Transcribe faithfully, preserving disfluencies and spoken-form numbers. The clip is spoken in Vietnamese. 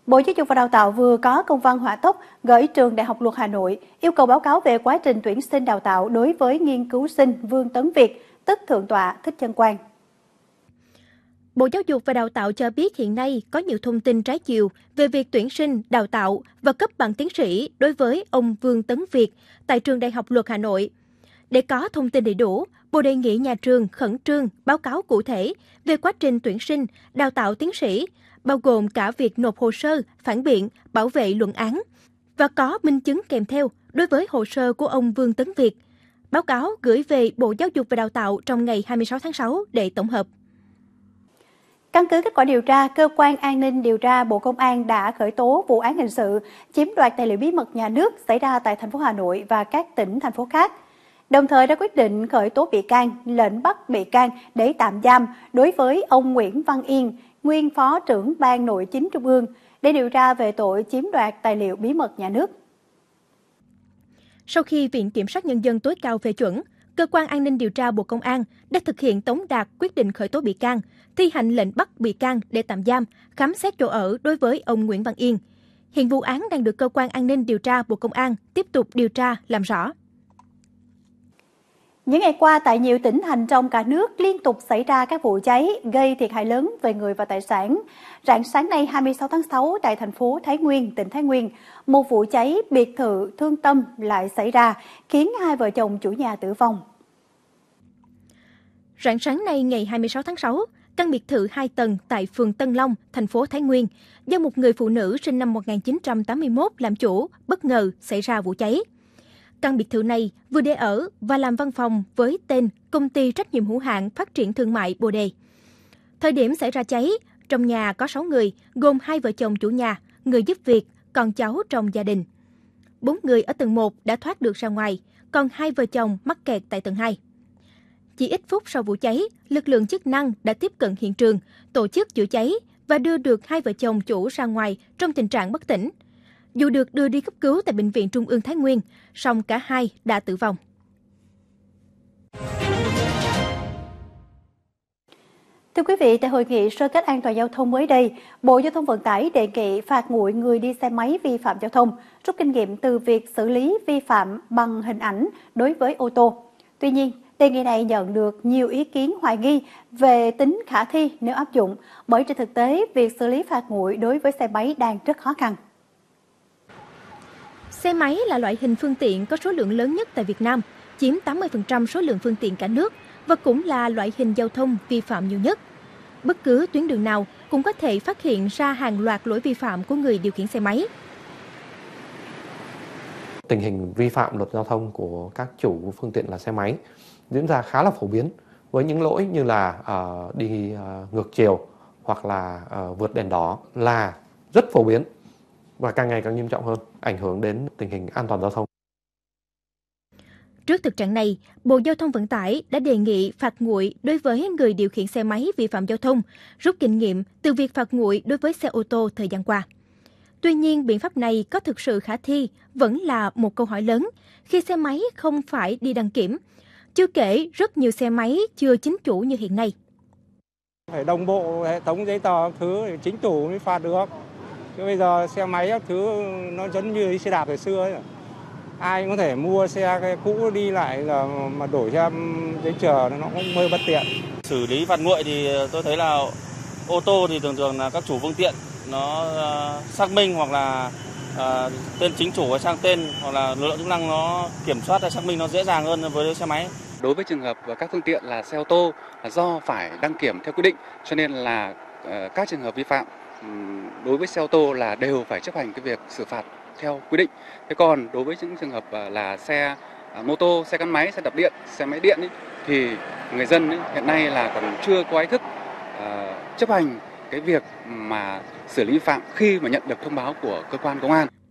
Bộ Giáo dục và Đào tạo vừa có công văn hỏa tốc gửi Trường Đại học Luật Hà Nội yêu cầu báo cáo về quá trình tuyển sinh đào tạo đối với nghiên cứu sinh Vương Tấn Việt, tức Thượng tọa Thích Chân Quang. Bộ Giáo dục và Đào tạo cho biết hiện nay có nhiều thông tin trái chiều về việc tuyển sinh, đào tạo và cấp bằng tiến sĩ đối với ông Vương Tấn Việt tại Trường Đại học Luật Hà Nội. Để có thông tin đầy đủ, Bộ đề nghị nhà trường khẩn trương báo cáo cụ thể về quá trình tuyển sinh, đào tạo tiến sĩ, bao gồm cả việc nộp hồ sơ, phản biện, bảo vệ luận án và có minh chứng kèm theo đối với hồ sơ của ông Vương Tấn Việt. Báo cáo gửi về Bộ Giáo dục và Đào tạo trong ngày hai mươi sáu tháng sáu để tổng hợp. Căn cứ kết quả điều tra, Cơ quan An ninh điều tra Bộ Công an đã khởi tố vụ án hình sự chiếm đoạt tài liệu bí mật nhà nước xảy ra tại thành phố Hà Nội và các tỉnh, thành phố khác. Đồng thời đã quyết định khởi tố bị can, lệnh bắt bị can để tạm giam đối với ông Nguyễn Văn Yên, nguyên Phó trưởng Ban Nội chính Trung ương, để điều tra về tội chiếm đoạt tài liệu bí mật nhà nước. Sau khi Viện Kiểm sát Nhân dân tối cao phê chuẩn, Cơ quan An ninh điều tra Bộ Công an đã thực hiện tống đạt quyết định khởi tố bị can, thi hành lệnh bắt bị can để tạm giam, khám xét chỗ ở đối với ông Nguyễn Văn Yên. Hiện vụ án đang được Cơ quan An ninh điều tra Bộ Công an tiếp tục điều tra, làm rõ. Những ngày qua, tại nhiều tỉnh thành trong cả nước liên tục xảy ra các vụ cháy gây thiệt hại lớn về người và tài sản. Rạng sáng nay hai mươi sáu tháng sáu tại thành phố Thái Nguyên, tỉnh Thái Nguyên, một vụ cháy biệt thự thương tâm lại xảy ra, khiến hai vợ chồng chủ nhà tử vong. Rạng sáng nay ngày hai mươi sáu tháng sáu, căn biệt thự hai tầng tại phường Tân Long, thành phố Thái Nguyên, do một người phụ nữ sinh năm một nghìn chín trăm tám mươi mốt làm chủ, bất ngờ xảy ra vụ cháy. Căn biệt thự này vừa để ở và làm văn phòng với tên Công ty Trách nhiệm hữu hạn Phát triển Thương mại Bồ Đề. Thời điểm xảy ra cháy, trong nhà có sáu người, gồm hai vợ chồng chủ nhà, người giúp việc, con cháu trong gia đình. Bốn người ở tầng một đã thoát được ra ngoài, còn hai vợ chồng mắc kẹt tại tầng hai. Chỉ ít phút sau vụ cháy, lực lượng chức năng đã tiếp cận hiện trường, tổ chức chữa cháy và đưa được hai vợ chồng chủ ra ngoài trong tình trạng bất tỉnh. Dù được đưa đi cấp cứu tại Bệnh viện Trung ương Thái Nguyên, song cả hai đã tử vong. Thưa quý vị, tại hội nghị sơ kết an toàn giao thông mới đây, Bộ Giao thông Vận tải đề nghị phạt nguội người đi xe máy vi phạm giao thông, rút kinh nghiệm từ việc xử lý vi phạm bằng hình ảnh đối với ô tô. Tuy nhiên, đề nghị này nhận được nhiều ý kiến hoài nghi về tính khả thi nếu áp dụng, bởi trên thực tế, việc xử lý phạt nguội đối với xe máy đang rất khó khăn. Xe máy là loại hình phương tiện có số lượng lớn nhất tại Việt Nam, chiếm tám mươi phần trăm số lượng phương tiện cả nước và cũng là loại hình giao thông vi phạm nhiều nhất. Bất cứ tuyến đường nào cũng có thể phát hiện ra hàng loạt lỗi vi phạm của người điều khiển xe máy. Tình hình vi phạm luật giao thông của các chủ phương tiện là xe máy diễn ra khá là phổ biến, với những lỗi như là uh, đi uh, ngược chiều hoặc là uh, vượt đèn đỏ là rất phổ biến và càng ngày càng nghiêm trọng hơn, ảnh hưởng đến tình hình an toàn giao thông. Trước thực trạng này, Bộ Giao thông Vận tải đã đề nghị phạt nguội đối với người điều khiển xe máy vi phạm giao thông, rút kinh nghiệm từ việc phạt nguội đối với xe ô tô thời gian qua. Tuy nhiên, biện pháp này có thực sự khả thi vẫn là một câu hỏi lớn khi xe máy không phải đi đăng kiểm. Chưa kể, rất nhiều xe máy chưa chính chủ như hiện nay. Phải đồng bộ hệ thống giấy tờ thứ chính chủ mới phạt được. Chứ bây giờ xe máy các thứ nó giống như xe đạp thời xưa ấy. Ai có thể mua xe cũ đi lại là mà đổi ra giấy chờ nó cũng hơi bất tiện. Xử lý phạt nguội thì tôi thấy là ô tô thì thường thường là các chủ phương tiện nó xác minh hoặc là uh, tên chính chủ sang tên hoặc là lực lượng chức năng nó kiểm soát hay xác minh nó dễ dàng hơn với xe máy. Đối với trường hợp các phương tiện là xe ô tô là do phải đăng kiểm theo quy định, cho nên là uh, các trường hợp vi phạm um, đối với xe ô tô là đều phải chấp hành cái việc xử phạt theo quy định. Thế còn đối với những trường hợp uh, là xe uh, mô tô, xe gắn máy, xe đạp điện, xe máy điện ý, thì người dân ý, hiện nay là còn chưa có ý thức uh, chấp hành cái việc mà xử lý vi phạm khi mà nhận được thông báo của cơ quan công an.